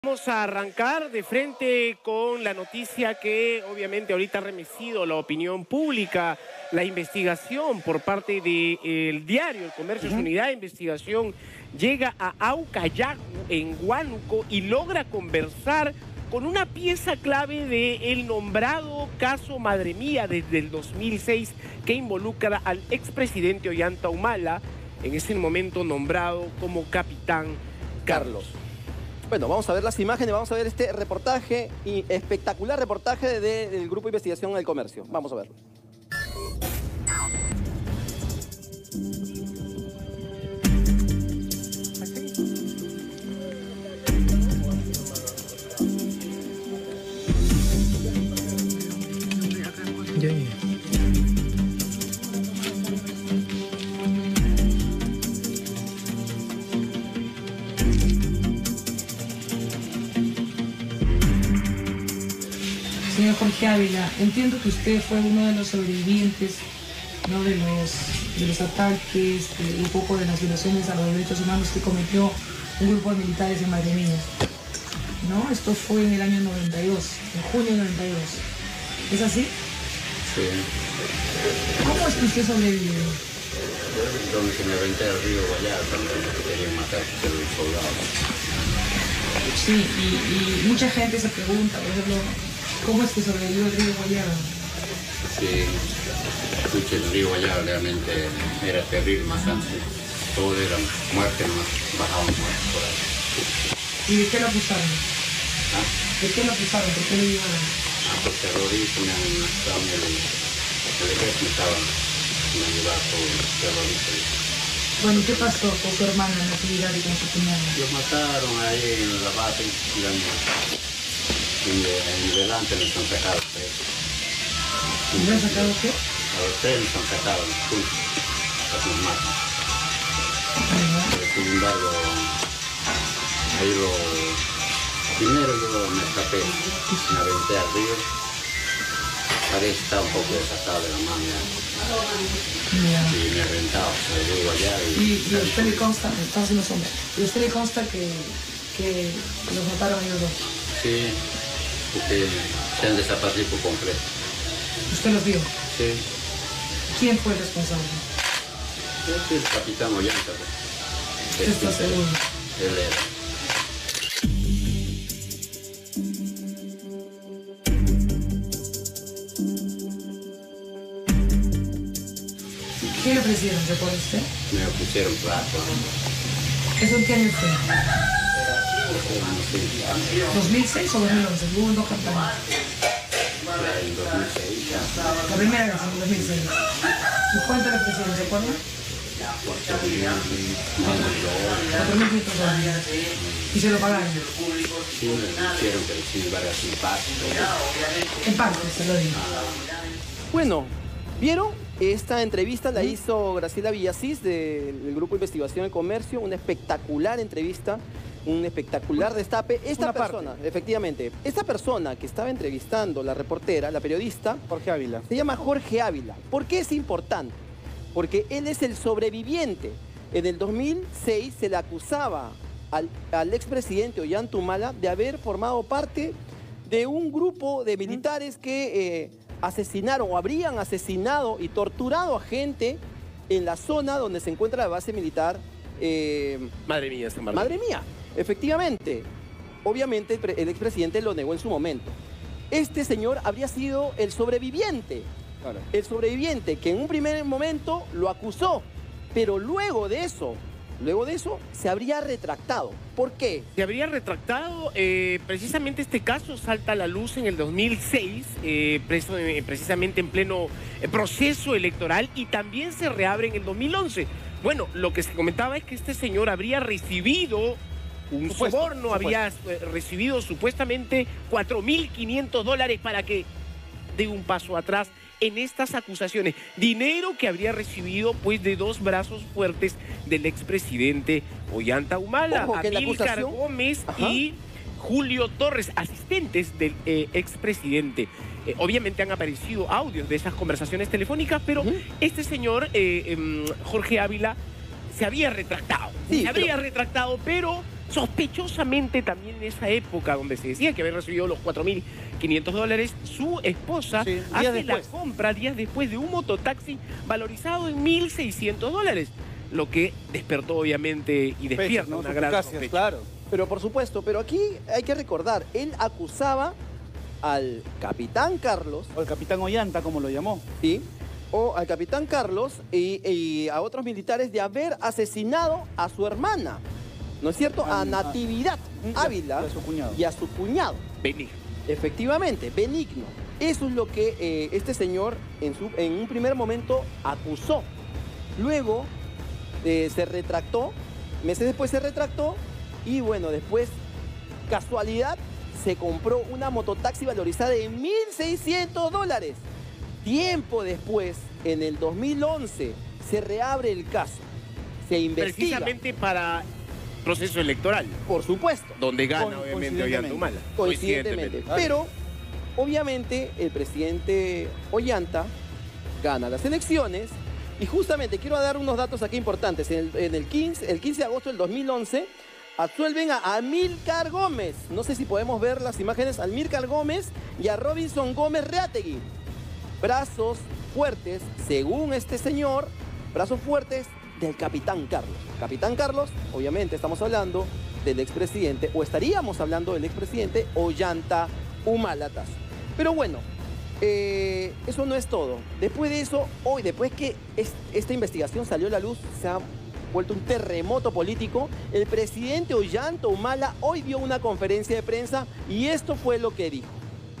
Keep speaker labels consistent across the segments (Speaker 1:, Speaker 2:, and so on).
Speaker 1: Vamos a arrancar de frente con la noticia que obviamente ahorita ha remecido la opinión pública, la investigación por parte del diario El Comercio, su unidad de investigación llega a Aucayacu, en Huánuco, y logra conversar con una pieza clave del nombrado caso Madre Mía desde el 2006 que involucra al expresidente Ollanta Humala, en ese momento nombrado como Capitán Carlos.
Speaker 2: Bueno, vamos a ver las imágenes, vamos a ver este reportaje, y espectacular reportaje del Grupo de Investigación del Comercio. Vamos a verlo.
Speaker 3: Señor Jorge Ávila, entiendo que usted fue uno de los sobrevivientes, ¿no?, de los ataques y un poco de las violaciones a los derechos humanos que cometió un grupo de militares en Madre Mía, ¿no? Esto fue en el año 92, en junio del 92. ¿Es así?
Speaker 4: Sí.
Speaker 3: ¿Cómo es que usted sobrevivió?
Speaker 4: Donde se me aventé al río Guayar cuando me querían matar por los soldados.
Speaker 3: Sí, y mucha gente se pregunta, por ejemplo, ¿cómo es que sobrevivió el río Guayar?
Speaker 4: Sí, escuché, el río Guayar realmente era terrible, más antes. Todo era muerte, nomás bajaban muertos por ahí.
Speaker 3: ¿Y de qué lo acusaron?
Speaker 4: ¿Ah?
Speaker 3: ¿De qué lo acusaron? ¿Por qué lo llevaron?
Speaker 4: Por terrorismo, me han estado en el ejército, estaban en ayudar por terroristas.
Speaker 3: Bueno, ¿y qué pasó con su hermana en la actividad y con su cuñado?
Speaker 4: Los mataron ahí en la base, en delante nos han sacado presos.
Speaker 3: ¿Y le han sacado qué?
Speaker 4: A los tres nos han sacado los puntos, los matan. Pero sin embargo, ahí primero yo me escapé, me aventé al río. Parece que estaba un poco desatado de la mano ya. Y me aventaba al río allá.
Speaker 3: ¿Y a usted le consta, está haciendo sombra, y a usted le consta que los mataron ellos dos?
Speaker 4: Sí, porque se han desaparecido por completo.
Speaker 3: ¿Usted los vio?
Speaker 4: Sí.
Speaker 3: ¿Quién fue el responsable?
Speaker 4: Es el capitán Ollanta.
Speaker 3: ¿Usted está seguro?
Speaker 4: Él era.
Speaker 3: ¿Qué le ofrecieron, se acuerda usted?
Speaker 4: Me pusieron plato.
Speaker 3: ¿Eso en qué año fue? ¿2006 o 2011? Hubo dos campañas.
Speaker 4: En 2006 ya.
Speaker 3: La primera vez en 2006. ¿Y cuánto le ofrecieron, se acuerda? 4.500 dólares. ¿Y se lo pagaron?
Speaker 4: Sí, me dijeron que sin embargo sin paz.
Speaker 3: En parte, se lo digo.
Speaker 2: Bueno, ¿vieron? Esta entrevista la hizo Graciela Villasís del Grupo de Investigación del Comercio, una espectacular entrevista, un espectacular destape. Esta persona, efectivamente, esta persona que estaba entrevistando, la reportera, la periodista,
Speaker 1: Jorge Ávila.
Speaker 2: se llama Jorge Ávila. ¿Por qué es importante? Porque él es el sobreviviente. En el 2006 se le acusaba al expresidente Ollanta Humala de haber formado parte de un grupo de militares que asesinaron o habrían asesinado y torturado a gente en la zona donde se encuentra la base militar
Speaker 1: Madre Mía,
Speaker 2: Madre Mía. Efectivamente, obviamente el expresidente lo negó en su momento. Este señor habría sido el sobreviviente.
Speaker 1: Claro.
Speaker 2: El sobreviviente que en un primer momento lo acusó, pero luego de eso se habría retractado. ¿Por qué?
Speaker 1: Se habría retractado, precisamente este caso salta a la luz en el 2006, precisamente en pleno proceso electoral, y también se reabre en el 2011. Bueno, lo que se comentaba es que este señor habría recibido un soborno, había recibido supuestamente 4.500 dólares para que dé un paso atrás en estas acusaciones. Dinero que habría recibido pues de dos brazos fuertes del expresidente Ollanta Humala, Amílcar Gómez y Julio Torres, asistentes del expresidente. Obviamente han aparecido audios de esas conversaciones telefónicas, pero este señor, Jorge Ávila, se había retractado. Sí, se habría retractado, pero Sospechosamente también en esa época donde se decía que había recibido los $4.500, su esposa hace la compra días después de un mototaxi valorizado en $1.600, lo que despertó obviamente y despierta una gran sospecha.
Speaker 2: Claro. Pero por supuesto, pero aquí hay que recordar, él acusaba al capitán Carlos.
Speaker 5: O el capitán Ollanta, como lo llamó.
Speaker 2: Sí. O al capitán Carlos y a otros militares de haber asesinado a su hermana, ¿no es cierto? A Natividad Ávila y a su cuñado.
Speaker 1: Benigno.
Speaker 2: Efectivamente, Benigno. Eso es lo que este señor en un primer momento acusó. Luego se retractó, meses después se retractó y bueno, después, casualidad, se compró una mototaxi valorizada en $1.600. Tiempo después, en el 2011, se reabre el caso, se investiga.
Speaker 1: Precisamente para proceso electoral.
Speaker 2: Por supuesto.
Speaker 1: Donde gana, obviamente, Ollanta Humala.
Speaker 2: Coincidentemente. Pero, obviamente, el presidente Ollanta gana las elecciones. Y justamente, quiero dar unos datos aquí importantes. El 15 de agosto del 2011, absuelven a Amílcar Gómez. No sé si podemos ver las imágenes. A Amílcar Gómez y a Robinson Gómez Reategui. Brazos fuertes, según este señor, brazos fuertes del capitán Carlos. Capitán Carlos, obviamente estamos hablando del expresidente, o estaríamos hablando del expresidente Ollanta Humala Tasso. Pero bueno, eso no es todo. Después de eso, hoy, después que esta investigación salió a la luz, se ha vuelto un terremoto político. El presidente Ollanta Humala hoy dio una conferencia de prensa y esto fue lo que dijo.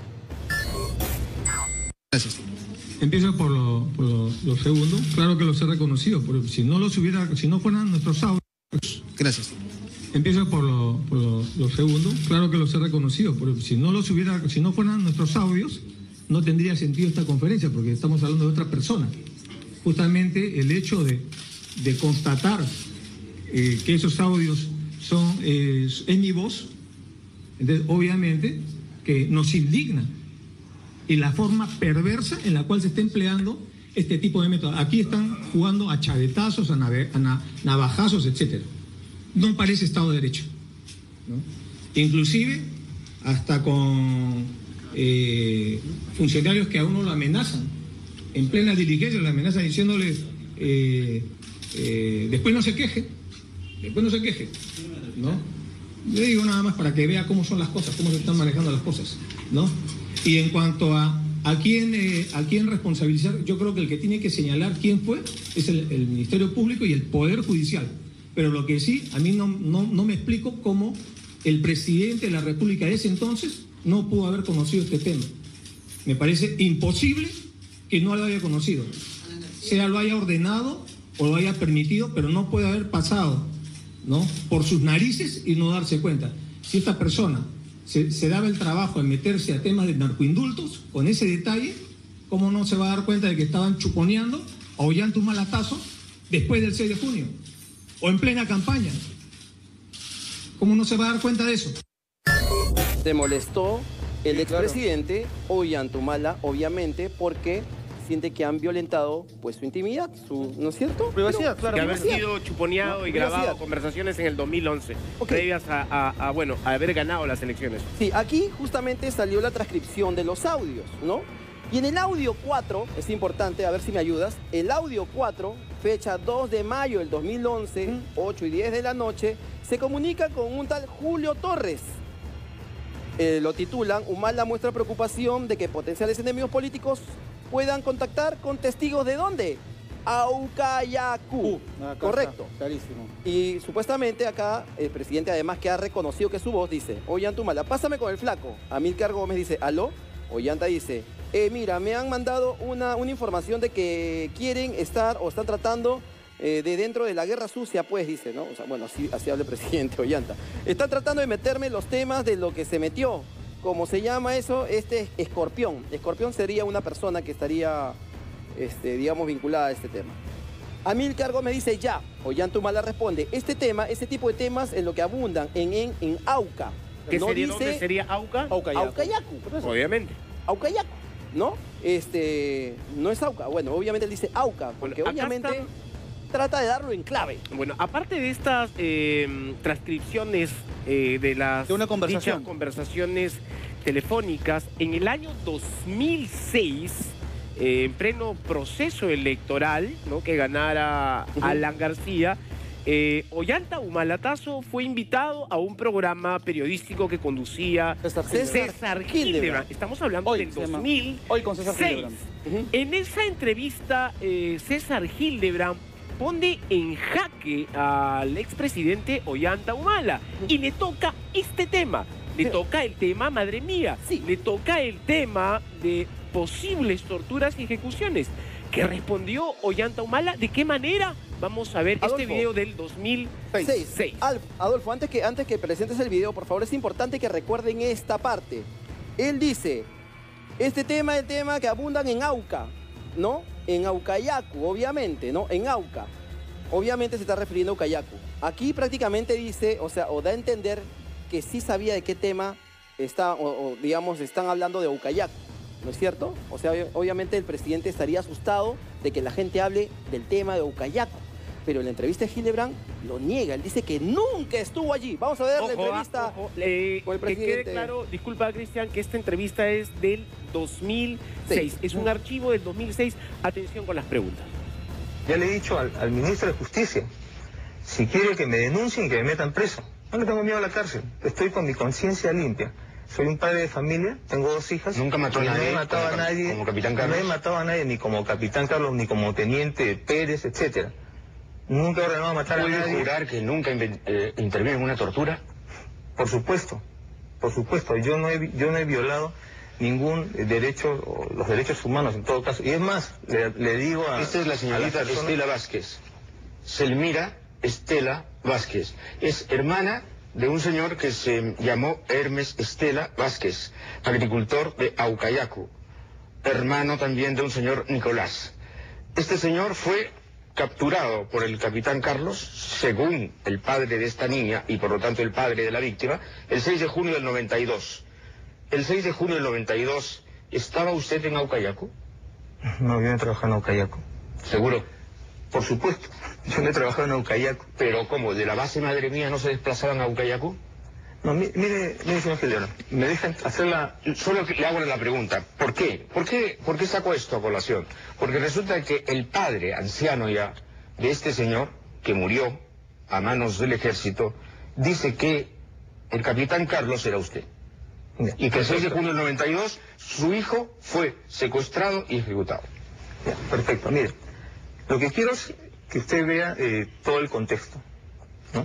Speaker 6: Gracias. Empiezo por lo segundo. Claro que los he reconocido, porque si no fueran nuestros audios. Gracias. Empiezo por lo segundo. Claro que los he reconocido, porque si no fueran nuestros audios, no tendría sentido esta conferencia, porque estamos hablando de otra persona. Justamente el hecho de constatar que esos audios es mi voz, entonces obviamente que nos indigna. Y la forma perversa en la cual se está empleando este tipo de métodos. Aquí están jugando a chavetazos, a navajazos, etc. No parece Estado de Derecho, ¿no? Inclusive hasta con funcionarios que a uno lo amenazan. En plena diligencia lo amenazan diciéndole después no se queje, ¿no? Yo digo nada más para que vea cómo son las cosas, cómo se están manejando las cosas, ¿no? Y en cuanto a quién responsabilizar, yo creo que el que tiene que señalar quién fue es el Ministerio Público y el Poder Judicial. Pero lo que sí, a mí no me explico cómo el presidente de la República de ese entonces no pudo haber conocido este tema. Me parece imposible que no lo haya conocido. Sea lo haya ordenado o lo haya permitido, pero no puede haber pasado, ¿no?, por sus narices y no darse cuenta. Si esta persona se daba el trabajo de meterse a temas de narcoindultos, con ese detalle, ¿cómo no se va a dar cuenta de que estaban chuponeando a Ollanta Humala Tasso después del 6 de junio? O en plena campaña. ¿Cómo no se va a dar cuenta de eso?
Speaker 2: Se molestó el expresidente Ollanta Humala, obviamente, porque siente que han violentado pues su intimidad, ¿no es cierto?
Speaker 5: Privacidad, claro.
Speaker 1: Que haber sido chuponeado y grabado conversaciones en el 2011, previas a haber ganado las elecciones.
Speaker 2: Sí, aquí justamente salió la transcripción de los audios, ¿no? Y en el audio 4, es importante, a ver si me ayudas, el audio 4, fecha 2 de mayo del 2011, 8 y 10 de la noche, se comunica con un tal Julio Torres. Lo titulan, Humala muestra preocupación de que potenciales enemigos políticos puedan contactar con testigos ¿de dónde? Aucayacú. Correcto.
Speaker 5: Clarísimo.
Speaker 2: Y supuestamente acá el presidente, además que ha reconocido que su voz, dice, Ollanta Humala, pásame con el flaco. Amílcar Gómez dice, ¿aló? Ollanta dice, mira, me han mandado una información de que quieren estar o están tratando de dentro de la guerra sucia, pues, dice, ¿no? O sea, bueno, así habla el presidente Ollanta. Están tratando de meterme los temas de lo que se metió. ¿Cómo se llama eso? Escorpión. Escorpión sería una persona que estaría, digamos, vinculada a este tema. Amílcar Gómez dice ya. Ollanta Humala responde, ese tipo de temas es lo que abundan en Auca.
Speaker 1: ¿Qué
Speaker 2: no
Speaker 1: sería,
Speaker 2: dice,
Speaker 1: ¿dónde sería Auca?
Speaker 2: Aucayacu.
Speaker 1: Obviamente.
Speaker 2: Aucayacu, ¿no? No es Auca. Bueno, obviamente él dice Auca, porque
Speaker 1: bueno,
Speaker 2: obviamente... trata de darlo en clave.
Speaker 1: Bueno, aparte de estas transcripciones de las
Speaker 5: De una conversación.
Speaker 1: dichas conversaciones telefónicas, en el año 2006, en pleno proceso electoral, ¿no?, que ganara Alan García, Ollanta Humala fue invitado a un programa periodístico que conducía César Hildebrand. Estamos hablando del 2006.
Speaker 5: Hoy con César Hildebrand.
Speaker 1: En esa entrevista, César Hildebrand pone en jaque al expresidente Ollanta Humala y le toca este tema. Le toca el tema, madre mía, le toca el tema de posibles torturas y ejecuciones. ¿Qué respondió Ollanta Humala? ¿De qué manera? Vamos a ver este video del 2006.
Speaker 2: Adolfo, antes que presentes el video, por favor, es importante que recuerden esta parte. Él dice, este tema es el tema que abundan en Auca, ¿no? En Aucayacu, obviamente, ¿no? En Auca. Obviamente se está refiriendo a Aucayacu. Aquí prácticamente dice, o da a entender que sí sabía de qué tema está, digamos, están hablando de Aucayacu. ¿No es cierto? O sea, obviamente el presidente estaría asustado de que la gente hable del tema de Aucayacu. Pero en la entrevista de Hildebrand lo niega. Él dice que nunca estuvo allí. Vamos a ver la entrevista con el presidente.
Speaker 1: Que quede claro, disculpa, Cristian, que esta entrevista es del 2006. Es un archivo del 2006. Atención con las preguntas.
Speaker 7: Ya le he dicho al ministro de Justicia, si quiere que me denuncien, que me metan preso. No le tengo miedo a la cárcel. Estoy con mi conciencia limpia. Soy un padre de familia, tengo 2 hijas.
Speaker 8: Nunca mató a nadie.
Speaker 7: No he matado a nadie
Speaker 8: como Capitán Carlos.
Speaker 7: No he matado a nadie, ni como Capitán Carlos, ni como Teniente Pérez, etcétera. Nunca he ordenado matar a nadie.
Speaker 8: ¿Puede jurar que nunca interviene en una tortura?
Speaker 7: Por supuesto, por supuesto. Yo no he violado ningún derecho, o los derechos humanos en todo caso. Y es más, le digo a...
Speaker 8: Esta es la señorita Estela Vázquez. Selmira Estela Vázquez. Es hermana de un señor que se llamó Hermes Estela Vázquez, agricultor de Aucayacu, hermano también de un señor Nicolás. Este señor fue capturado por el capitán Carlos, según el padre de esta niña, y por lo tanto el padre de la víctima, el 6 de junio del 92. El 6 de junio del 92, ¿estaba usted en Aucayacu?
Speaker 7: No, yo no he trabajado en Aucayacu.
Speaker 8: ¿Seguro?
Speaker 7: Por supuesto, yo no he trabajado en Aucayacu.
Speaker 8: Pero ¿cómo? ¿De la base madre mía no se desplazaban a Aucayacu?
Speaker 7: No, mire, señor Hildebrand, me dejan hacerla...
Speaker 8: Solo que le hago la pregunta, ¿por qué? ¿Por qué saco esto a colación? Porque resulta que el padre, anciano ya, de este señor, que murió a manos del ejército, dice que el capitán Carlos era usted.
Speaker 7: Ya,
Speaker 8: y que el 6 de junio del 92, su hijo fue secuestrado y ejecutado.
Speaker 7: Ya, perfecto, mire. Lo que quiero es que usted vea todo el contexto, ¿no?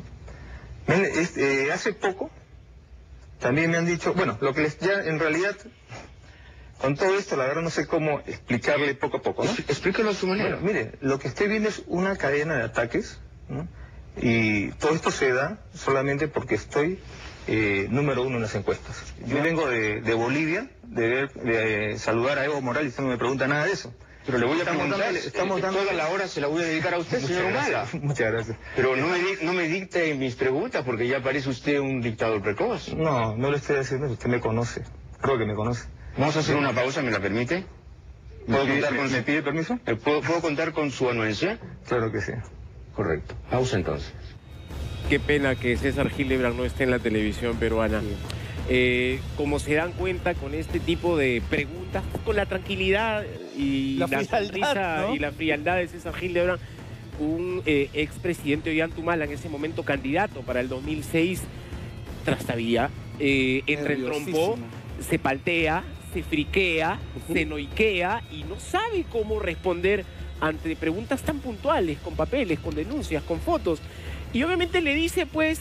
Speaker 7: Hace poco también me han dicho, bueno, lo que les ya en realidad, con todo esto, la verdad no sé cómo explicarle poco a poco, ¿no?
Speaker 8: Explíquelo a su manera.
Speaker 7: Bueno, mire, lo que estoy viendo es una cadena de ataques, ¿no? Y todo esto se da solamente porque estoy número 1 en las encuestas. Yo vengo de Bolivia, de saludar a Evo Morales, y no me pregunta nada de eso.
Speaker 8: Pero le voy a preguntar, toda la hora se la voy a dedicar a usted, señor Humala.
Speaker 7: Muchas gracias.
Speaker 8: Pero no me dicte mis preguntas, porque ya parece usted un dictador precoz.
Speaker 7: No, no le estoy diciendo, usted me conoce. Creo que me conoce.
Speaker 8: Vamos a hacer una pausa, ¿me la permite?
Speaker 7: ¿Me pide permiso?
Speaker 8: ¿Puedo contar con su anuencia?
Speaker 7: Claro que sí.
Speaker 8: Correcto. Pausa entonces.
Speaker 1: Qué pena que César Hildebrand no esté en la televisión peruana. Como se dan cuenta con este tipo de preguntas, con la tranquilidad y la sonrisa, ¿no?, y la frialdad de César Hildebrand, un expresidente Ollanta Humala, en ese momento candidato para el 2006, trastabilla, entra en trompo, se paltea, se friquea, se noiquea y no sabe cómo responder ante preguntas tan puntuales, con papeles, con denuncias, con fotos. Y obviamente le dice, pues,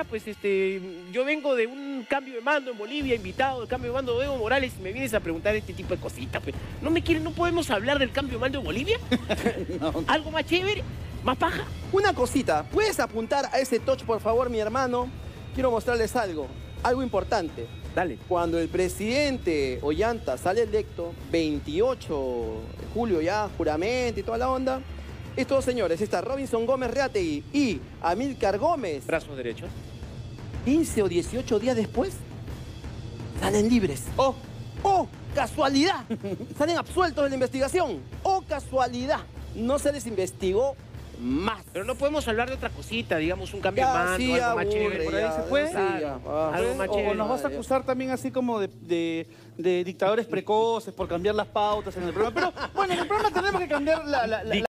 Speaker 1: yo vengo de un cambio de mando en Bolivia, invitado del cambio de mando de Evo Morales, y me vienes a preguntar este tipo de cositas. Pues. ¿No podemos hablar del cambio de mando de Bolivia? No. ¿Algo más chévere? ¿Más paja?
Speaker 2: Una cosita, ¿puedes apuntar a ese touch, por favor, mi hermano? Quiero mostrarles algo importante.
Speaker 1: Dale.
Speaker 2: Cuando el presidente Ollanta sale electo, 28 de julio ya, juramento y toda la onda, estos señores, está Robinson Gómez Reategui y Amílcar Gómez,
Speaker 1: brazos derechos,
Speaker 2: 15 o 18 días después, salen libres. ¡Oh, casualidad! Salen absueltos de la investigación. ¡Oh, casualidad! No se les investigó más.
Speaker 1: Pero no podemos hablar de otra cosita, digamos, un cambio
Speaker 2: Ya,
Speaker 1: de mando,
Speaker 2: sí,
Speaker 1: algo más
Speaker 2: aburre,
Speaker 1: chévere.
Speaker 5: Por ahí
Speaker 2: ya,
Speaker 5: se puede.
Speaker 2: sí, ya,
Speaker 1: Algo más
Speaker 5: O
Speaker 1: chévere.
Speaker 5: nos vas a acusar también así como de dictadores precoces por cambiar las pautas en el programa. Pero bueno, en el programa tenemos que cambiar la